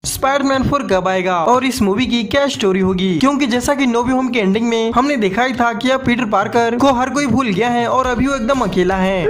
Spiderman 4 कब आएगा और इस मूवी की क्या स्टोरी होगी, क्योंकि जैसा कि नो वे होम के एंडिंग में हमने देखा ही था कि अब पीटर पार्कर को हर कोई भूल गया है और अभी वो एकदम अकेला है।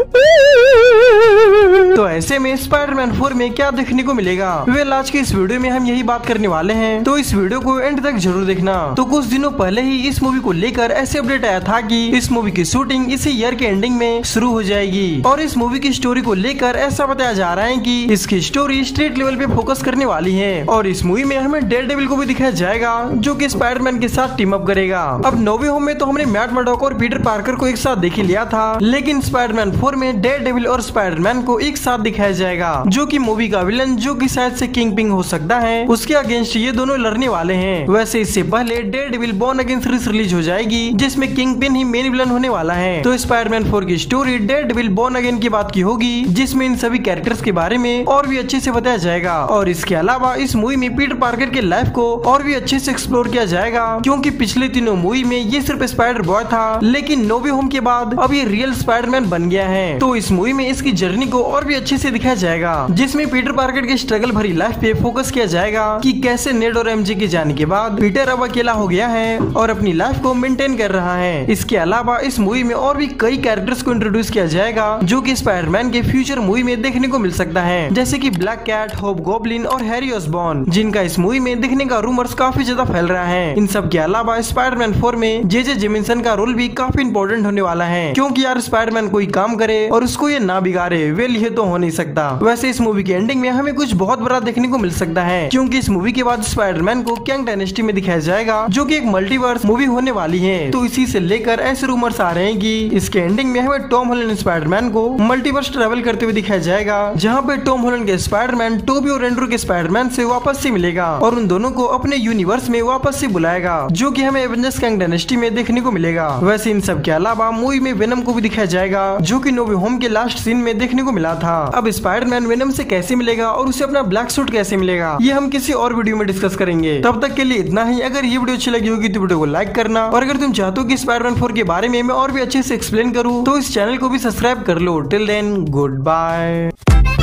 तो ऐसे में स्पाइडरमैन 4 में क्या देखने को मिलेगा, वेल आज के इस वीडियो में हम यही बात करने वाले हैं, तो इस वीडियो को एंड तक जरूर देखना। तो कुछ दिनों पहले ही इस मूवी को लेकर ऐसे अपडेट आया था कि इस मूवी की शूटिंग इसी ईयर के एंडिंग में शुरू हो जाएगी और इस मूवी की स्टोरी को लेकर ऐसा बताया जा रहा है कि इसकी स्टोरी स्ट्रीट लेवल पे फोकस करने वाली है और इस मूवी में हमें डेयरडेविल को भी दिखाया जाएगा जो कि स्पाइडरमैन के साथ टीम अप करेगा। अब नो वे होम में तो हमने मैट मर्डॉक और पीटर पार्कर को एक साथ देख लिया था, लेकिन स्पाइडरमैन 4 में डेयरडेविल और स्पाइडरमैन को एक साथ दिखाया जाएगा जो कि मूवी का विलन जो कि शायद से किंगपिन हो सकता है, उसके अगेंस्ट ये दोनों लड़ने वाले हैं। वैसे इससे पहले Daredevil Born Again series release हो जाएगी जिसमें किंगपिन ही मेन विलन होने वाला है। तो स्पाइडरमैन 4 की स्टोरी डेयरडेविल बॉर्न अगेन की बात की होगी जिसमें इन सभी कैरेक्टर्स के बारे में और भी अच्छे से बताया जाएगा और इसके अलावा इस मूवी में पीटर पार्कर के लाइफ को और भी अच्छे से एक्सप्लोर किया जाएगा, क्योंकि पिछले तीनों मूवी में ये सिर्फ स्पाइडर बॉय था, लेकिन नो वे होम के बाद अब ये रियल स्पाइडरमैन बन गया है। तो इस मूवी में इसकी जर्नी को और भी अच्छे से दिखाया जाएगा जिसमें पीटर पार्कर के स्ट्रगल भरी लाइफ पे फोकस किया जाएगा कि कैसे नेड और एमजे के जाने के बाद पीटर अब अकेला हो गया है और अपनी लाइफ को मेंटेन कर रहा है। इसके अलावा इस मूवी में और भी कई कैरेक्टर्स को इंट्रोड्यूस किया जाएगा जो कि स्पाइडरमैन के फ्यूचर मूवी में देखने को मिल सकता है, जैसे कि ब्लैक कैट, होप गॉब्लिन और हैरी ऑसबॉर्न, जिनका इस मूवी में दिखने का रूमर्स काफी ज्यादा फैल रहा है। इन सब के अलावा स्पाइडरमैन 4 में जे जेमिसन का रोल भी काफी इंपॉर्टेंट होने वाला है, क्योंकि यार स्पाइडरमैन कोई काम करे और उसको ये ना बिगाड़े, वेल ये तो हो नहीं सकता। वैसे इस मूवी के एंडिंग में हमें कुछ बहुत बड़ा देखने को मिल सकता है, क्योंकि इस मूवी के बाद स्पाइडरमैन को कैंग डायनेस्टी में दिखाया जाएगा जो कि एक मल्टीवर्स मूवी होने वाली है। तो इसी से लेकर ऐसे रूमर्स आ रहे हैं कि इसके एंडिंग में हमें टॉम हॉलैंड स्पाइडरमैन को मल्टीवर्स ट्रेवल करते हुए दिखाया जाएगा, जहाँ पे टॉम हॉलैंड के स्पाइडरमैन टोबी और एंड्रू के स्पाइडरमैन से वापस से मिलेगा और उन दोनों को अपने यूनिवर्स में वापस से बुलाएगा, जो कि हमें एवेंजर्स कैंग डायनेस्टी में देखने को मिलेगा। वैसे इन सब के अलावा मूवी में वेनम को भी दिखाया जाएगा जो कि नो वे होम के लास्ट सीन में देखने को मिला था। अब स्पाइडरमैन वेनम से कैसे मिलेगा और उसे अपना ब्लैक सूट कैसे मिलेगा, ये हम किसी और वीडियो में डिस्कस करेंगे। तब तक के लिए इतना ही। अगर ये वीडियो अच्छी लगी होगी तो वीडियो को लाइक करना और अगर तुम चाहते हो कि स्पाइडरमैन 4 के बारे में मैं और भी अच्छे से एक्सप्लेन करूँ तो इस चैनल को भी सब्सक्राइब कर लो। Till then good bye.